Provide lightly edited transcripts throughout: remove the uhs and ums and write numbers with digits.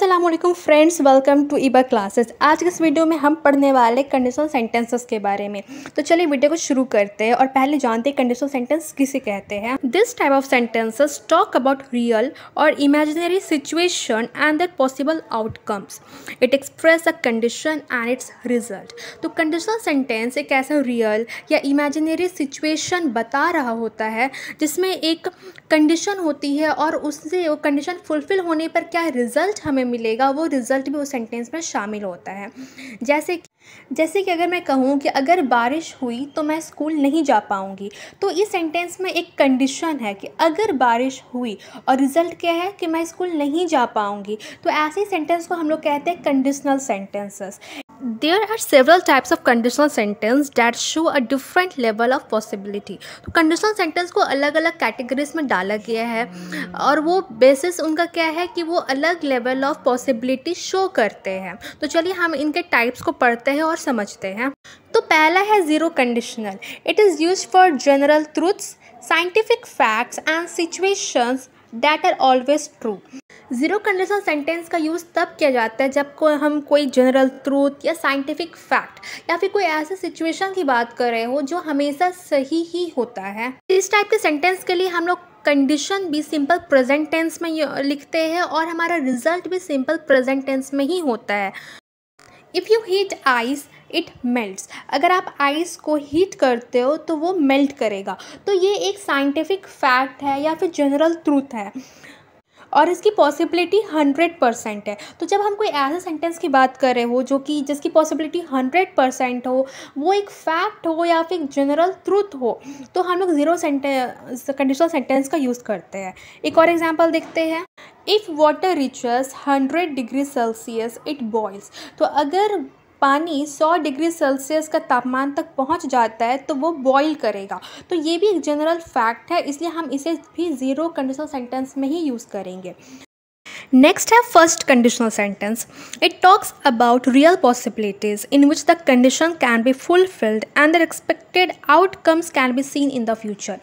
अस्सलाम वालेकुम friends, welcome to Eba classes. आज के इस वीडियो में हम पढ़ने वाले कंडीशनल सेंटेंसेस के बारे में। तो चलिए वीडियो को शुरू करते हैं और पहले जानते हैं कंडीशनल सेंटेंस किसे कहते हैं। This type of sentences talk about real और imaginary situation and their possible outcomes. It express a condition and its result. तो कंडीशनल सेंटेंस एक ऐसा रियल या इमेजिनरी सिचुएशन बता रहा होता है जिसमें एक कंडीशन होती है और उससे वो कंडीशन फुलफिल होने पर क्या रिज़ल्ट हमें मिलेगा, वो रिज़ल्ट भी उस सेंटेंस में शामिल होता है। जैसे कि अगर मैं कहूँ कि अगर बारिश हुई तो मैं स्कूल नहीं जा पाऊँगी, तो इस सेंटेंस में एक कंडीशन है कि अगर बारिश हुई और रिज़ल्ट क्या है कि मैं स्कूल नहीं जा पाऊँगी। तो ऐसे सेंटेंस को हम लोग कहते हैं conditional sentences. There are several types of conditional sentence that show a different level of possibility। तो conditional sentence को अलग अलग कैटेगरीज में डाला गया है और वो बेसिस उनका क्या है कि वो अलग लेवल ऑफ पॉसिबिलिटी शो करते हैं। तो चलिए हम इनके टाइप्स को पढ़ते हैं और समझते हैं। तो पहला है zero conditional. It is used for general truths, scientific facts and situations that are always true. Zero conditional sentence का यूज़ तब किया जाता है जब हम कोई जनरल ट्रूथ या साइंटिफिक फैक्ट या फिर कोई ऐसे सिचुएशन की बात कर रहे हो जो हमेशा सही ही होता है। इस टाइप के सेंटेंस के लिए हम लोग कंडीशन भी सिंपल प्रेजेंट टेंस में लिखते हैं और हमारा रिजल्ट भी सिंपल प्रेजेंट टेंस में ही होता है। If you heat ice it melts. अगर आप आइस को हीट करते हो तो वो मेल्ट करेगा। तो ये एक साइंटिफिक फैक्ट है या फिर जनरल ट्रूथ है और इसकी पॉसिबिलिटी 100% है। तो जब हम कोई ऐसे सेंटेंस की बात कर रहे हो जिसकी पॉसिबिलिटी 100% हो, वो एक फैक्ट हो या फिर जनरल ट्रूथ हो, तो हम लोग ज़ीरो कंडीशनल सेंटेंस का यूज़ करते हैं। एक और एग्जांपल देखते हैं। If water reaches 100 degree Celsius it boils. तो अगर पानी 100 डिग्री सेल्सियस का तापमान तक पहुंच जाता है तो वो बॉईल करेगा। तो ये भी एक जनरल फैक्ट है, इसलिए हम इसे भी ज़ीरो कंडीशनल सेंटेंस में ही यूज़ करेंगे। नेक्स्ट है first conditional sentence. It talks about real possibilities in which the condition can be fulfilled and the expected outcomes can be seen in the future.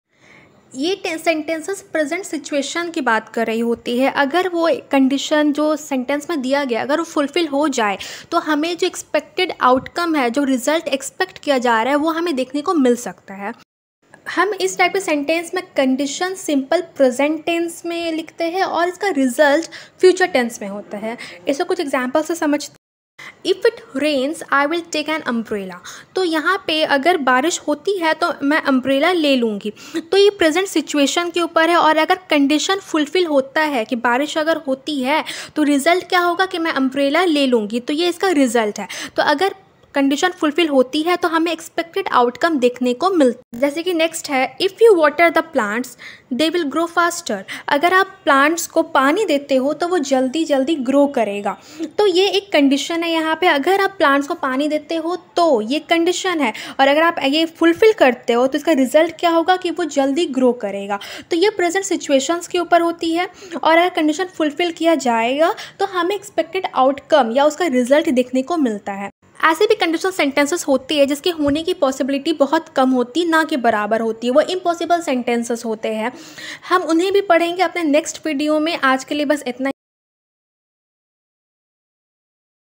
ये सेंटेंसेस प्रेजेंट सिचुएशन की बात कर रही होती है। अगर वो कंडीशन जो सेंटेंस में दिया गया अगर वो फुलफ़िल हो जाए तो हमें जो एक्सपेक्टेड आउटकम है, जो रिज़ल्ट एक्सपेक्ट किया जा रहा है, वो हमें देखने को मिल सकता है। हम इस टाइप के सेंटेंस में कंडीशन सिंपल प्रेजेंट टेंस में लिखते हैं और इसका रिज़ल्ट फ्यूचर टेंस में होता है। इसे कुछ एग्जाम्पल से समझते हैं। If it rains I will take an umbrella. तो यहाँ पे अगर बारिश होती है तो मैं अम्ब्रेला ले लूँगी। तो ये प्रेजेंट सिचुएशन के ऊपर है और अगर कंडीशन फुलफ़िल होता है कि बारिश अगर होती है तो रिज़ल्ट क्या होगा कि मैं अम्ब्रेला ले लूँगी। तो ये इसका रिज़ल्ट है। तो अगर कंडीशन फुलफ़िल होती है तो हमें एक्सपेक्टेड आउटकम देखने को मिलता है। जैसे कि नेक्स्ट है if you water the plants they will grow faster. अगर आप प्लांट्स को पानी देते हो तो वो जल्दी जल्दी ग्रो करेगा। तो ये एक कंडीशन है यहाँ पे। अगर आप प्लांट्स को पानी देते हो तो ये कंडीशन है और अगर आप ये फुलफ़िल करते हो तो इसका रिज़ल्ट क्या होगा कि वो जल्दी ग्रो करेगा। तो ये प्रेजेंट सिचुएशंस के ऊपर होती है और अगर कंडीशन फुलफ़िल किया जाएगा तो हमें एक्सपेक्टेड आउटकम या उसका रिज़ल्ट देखने को मिलता है। ऐसे भी कंडीशनल सेंटेंसेस होती है जिसके होने की पॉसिबिलिटी बहुत कम होती, ना के बराबर होती है। वो इम्पॉसिबल सेंटेंसेस होते हैं। हम उन्हें भी पढ़ेंगे अपने नेक्स्ट वीडियो में। आज के लिए बस इतना।